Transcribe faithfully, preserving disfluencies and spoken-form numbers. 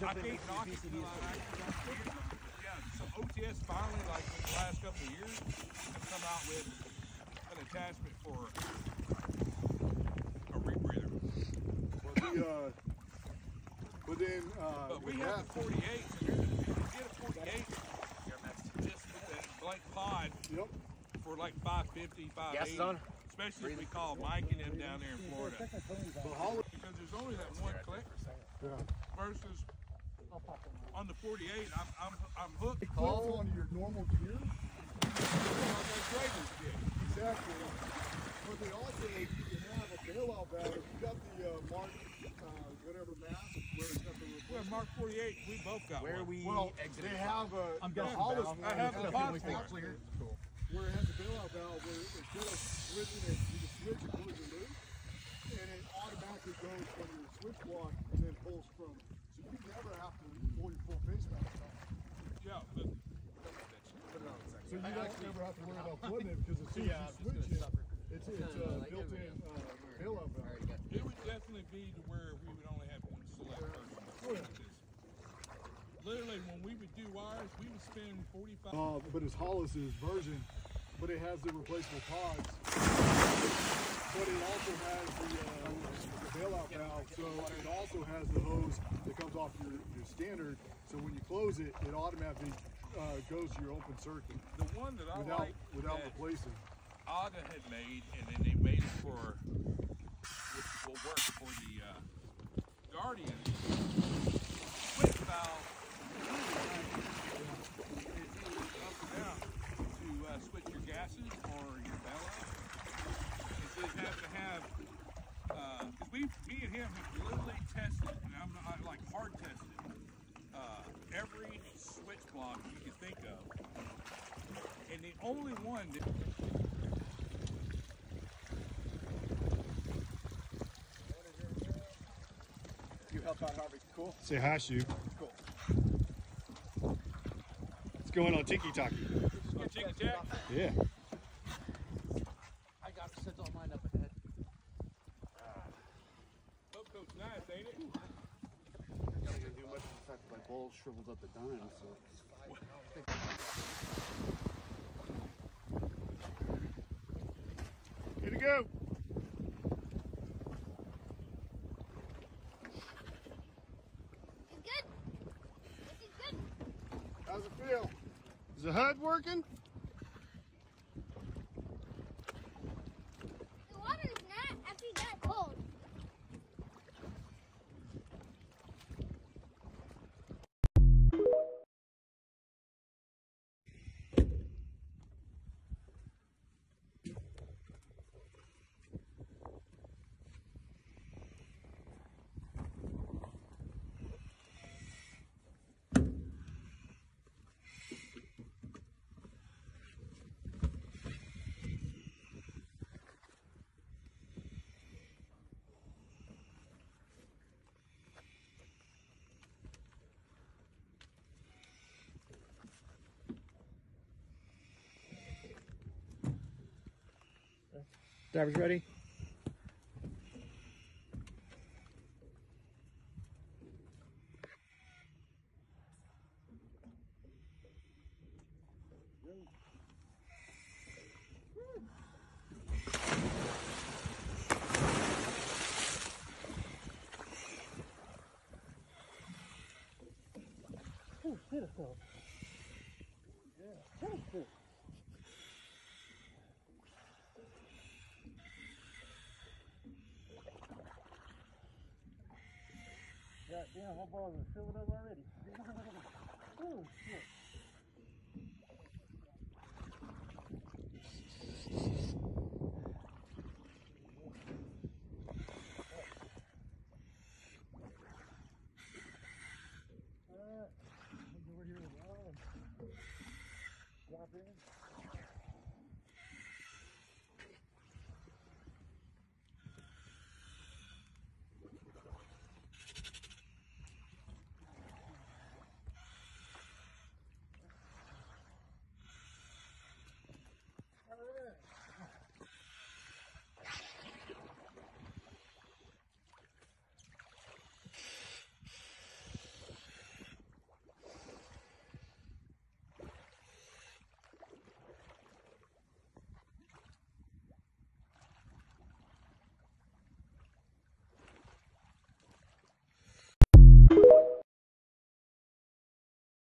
I can't knock it until I actually got to use them. Yeah, so O T S finally, like in the last couple of years, have come out with an attachment for a rebreather. But the, uh, but then, uh, but we have the forty-eight. So you're gonna, if you get a forty-eight, just with that blank pod yep. for like five fifty, five eighty. Especially if we call Mike and them down there in Florida. Because there's only that one click versus on the forty-eight, I'm I'm I'm hooked. It clicks on your normal gear. Exactly. But they also you can have a bailout valve. You got the uh, Mark uh, whatever mask where it's got the well, Mark forty-eight. We both got where one. we well, they have a. I'm the Hollis. I have the pod for it. Cool. Where it has a bailout valve where instead of switching it, you can switch it closing loose, and it automatically goes from your switch block and then pulls from. So you never have to pull your full face mask off. Yeah, but so you don't never have to worry about putting it because as soon as you switch it, it's it's a built-in uh, bailout valve. It would definitely be to where we would only have one select person. Oh, yeah. Literally, when we would do wires, we would spend forty-five. Uh, but it's Hollis's version, but it has the replaceable pods. But it also has the, uh, the bailout valve, so it also has the hose that comes off your, your standard. So when you close it, it automatically uh, goes to your open circuit. The one that I without like without that replacing. AGA had made, and then they made it for, which will work for the uh, Guardian switch valve. Switch your gases or your bailout. It just have to have, because uh, we, me and him have literally tested, and I'm not like hard tested, uh, every switch block you can think of. And the only one that. You help out, Harvey. Cool. Say hi, Shu. Cool. What's going on Tiki Taki? On Tiki Tack? Yeah. I got to set all mine up ahead. Boat coat's nice, ain't it? I'm not gonna do much of the fact that my bowl shrivels up the dime, so. Here to go. How's it feel? Is the H U D working? The water is not actually that cold. Divers ready? Oh, beautiful. Yeah, beautiful. God damn, my balls are filled up already. Oh, shit.